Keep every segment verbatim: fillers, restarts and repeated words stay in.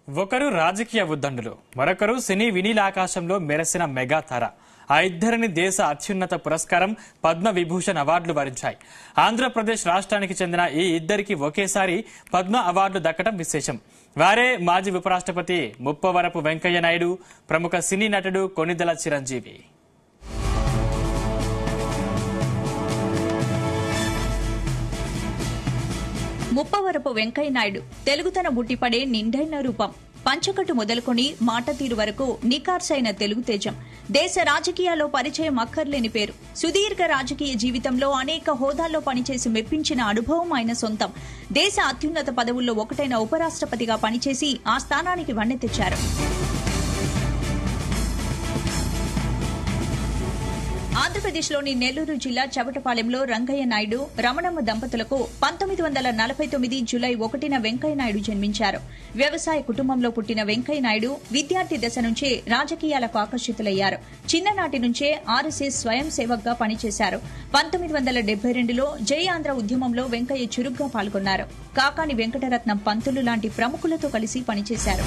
ఒకరు రాజకీయ ఉద్దండులు, మరొకరు సినీ వినీల ఆకాశంలో మెరసిన మెగా తార. ఆ ఇద్దరిని దేశ అత్యున్నత పురస్కారం పద్మ విభూషణ్ అవార్డులు వరించాయి. ఆంధ్రప్రదేశ్ రాష్ట్రానికి చెందిన ఈ ఇద్దరికి ఒకేసారి పద్మ అవార్డులు దక్కడం విశేషం. వారే మాజీ ఉపరాష్ట్రపతి ముప్పవరపు వెంకయ్య నాయుడు, ప్రముఖ సినీ నటుడు కొణిదెల చిరంజీవి. ముప్పవరపు వెంకయ్య నాయుడు తెలుగుతన బుట్టిపడే నిండైన రూపం. పంచకట్టు మొదలుకొని మాట తీరు వరకు నికార్సైన తెలుగు తేజం. దేశ రాజకీయాల్లో పరిచయం అక్కర్లేని పేరు. సుదీర్ఘ రాజకీయ జీవితంలో అనేక హోదాల్లో పనిచేసి మెప్పించిన అనుభవం ఆయన సొంతం. దేశ అత్యున్నత పదవుల్లో ఒకటైన ఉపరాష్ట్రపతిగా పనిచేసి ఆ స్థానానికి వన్నె తెచ్చారు. ఆంధ్రప్రదేశ్లోని నెల్లూరు జిల్లా చవటపాలెంలో రంగయ్య నాయుడు, రమణమ్మ దంపతులకు పంతొమ్మిది వందల నలభై తొమ్మిది జులై ఒకటిన వెంకయ్య నాయుడు జన్మించారు. వ్యవసాయ కుటుంబంలో పుట్టిన వెంకయ్య నాయుడు విద్యార్థి దశ నుంచే రాజకీయాలకు ఆకర్షితులయ్యారు. చిన్ననాటి నుంచే ఆర్ఎస్ఎస్ స్వయం సేవక్గా పనిచేశారు. పంతొమ్మిది వందల డెబ్బై రెండులో జై ఆంధ్ర ఉద్యమంలో వెంకయ్య చురుగ్గా పాల్గొన్నారు. కాకాని వెంకటరత్నం పంతులు లాంటి ప్రముఖులతో కలిసి పనిచేశారు.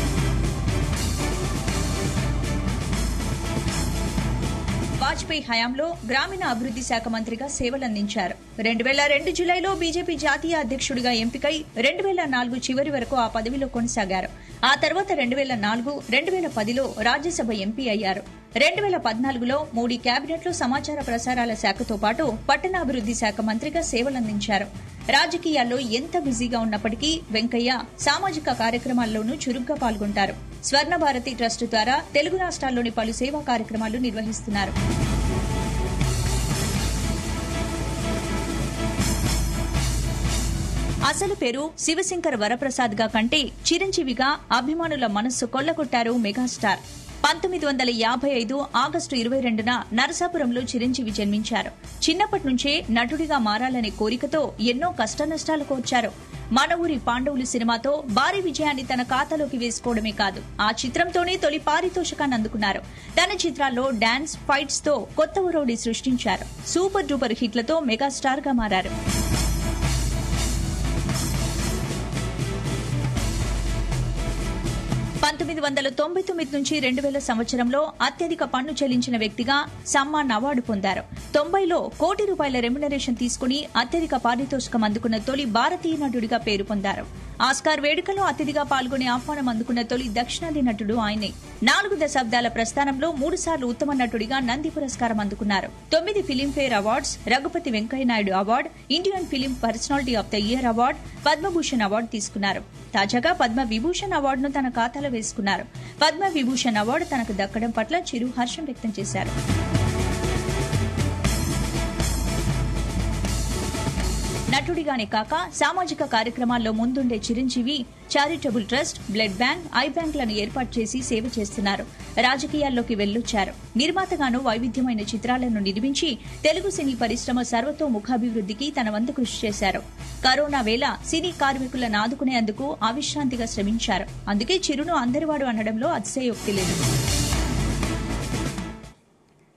వాజ్పేయి హయాంలో గ్రామీణ అభివృద్ది శాఖ మంత్రిగా సేవలందించారు. రెండు వేల రెండు జులైలో బీజేపీ జాతీయ అధ్యక్షుడిగా ఎంపికై రెండు వేల నాలుగు చివరి వరకు ఆ పదవిలో కొనసాగారు. ఆ తర్వాత రెండు వేల నాలుగు రెండు వేల పదిలో రాజ్యసభ ఎంపీ అయ్యారు. రెండు వేల పద్నాలుగులో మోడీ కేబినెట్లో సమాచార ప్రసారాల శాఖతో పాటు పట్టణాభివృద్ది శాఖ మంత్రిగా సేవలందించారు. రాజకీయాల్లో ఎంత బిజీగా ఉన్నప్పటికీ వెంకయ్య సామాజిక కార్యక్రమాల్లోనూ చురుగ్గా పాల్గొంటారు. స్వర్ణ భారతి ట్రస్ట్ ద్వారా తెలుగు రాష్ట్రాల్లోని పలు సేవా కార్యక్రమాలు నిర్వహిస్తున్నారు. అసలు పేరు శివశంకర్ వరప్రసాద్ గా కంటే చిరంజీవిగా అభిమానుల మనస్సు కొల్లగొట్టారు మెగాస్టార్. పంతొమ్మిది వందల యాభై ఐదు ఆగస్టు ఇరవై రెండున నరసాపురంలో చిరంజీవి జన్మించారు. చిన్నప్పటి నుంచే నటుడిగా మారాలనే కోరికతో ఎన్నో కష్టనష్టాలకు వచ్చారు. మన ఊరి పాండవులు సినిమాతో భారీ విజయాన్ని తన ఖాతాలోకి వేసుకోవడమే కాదు, ఆ చిత్రంతోనే తొలి పారితోషికాన్ని అందుకున్నారు. తన చిత్రాల్లో డాన్స్, ఫైట్స్ తో కొత్త ఒరవడి సృష్టించారు. సూపర్ డూపర్ హిట్లతో మెగాస్టార్ గా మారారు. పంతొమ్మిది వందల తొంభై తొమ్మిది నుంచి రెండు వేల సంవత్సరంలో అత్యధిక పన్ను చెల్లించిన వ్యక్తిగా సమ్మాన్ అవార్డు పొందారు. తొంభైలో కోటి రూపాయల రెమ్యునరేషన్ తీసుకుని అత్యధిక పారితోషికం అందుకున్న తొలి భారతీయ నటుడిగా పేరు పొందారు. ఆస్కార్ వేడుకలో అతిథిగా పాల్గొనే ఆహ్వానం అందుకున్న తొలి దక్షిణాది నటుడు ఆయనే. నాలుగు దశాబ్దాల ప్రస్థానంలో మూడు సార్లు ఉత్తమ నటుడిగా నంది పురస్కారం అందుకున్నారు. తొమ్మిది Filmfare awards, Raghupathi Venkaiah Naidu award, Indian film personality of the year award, Padma Bhushan award తీసుకున్నారు. తాజాగా పద్మ విభూషణ్ అవార్డును తన ఖాతాలో వేసుకున్నారు. పద్మ విభూషణ్ అవార్డు తనకు దక్కడం పట్ల చిరు హర్షం వ్యక్తం చేశారు. నటుడిగానే కాక సామాజిక కార్యక్రమాల్లో ముందుండే Chiranjeevi charitable trust, blood bank, eye బ్యాంకులను ఏర్పాటు చేసి సేవ చేస్తున్నారు. రాజకీయాల్లోకి వెళ్లొచ్చారు. నిర్మాతగాను వైవిధ్యమైన చిత్రాలను నిర్మించి తెలుగు సినీ పరిశ్రమ సర్వతోముఖాభివృద్దికి తన వంతు కృషి చేశారు. కరోనా వేళ సినీ కార్మికులను ఆదుకునేందుకు అవిశ్రాంతిగా శ్రమించారు. అందుకే చిరును అందరివాడు అనడంలో అతిశయోక్తి లేదు.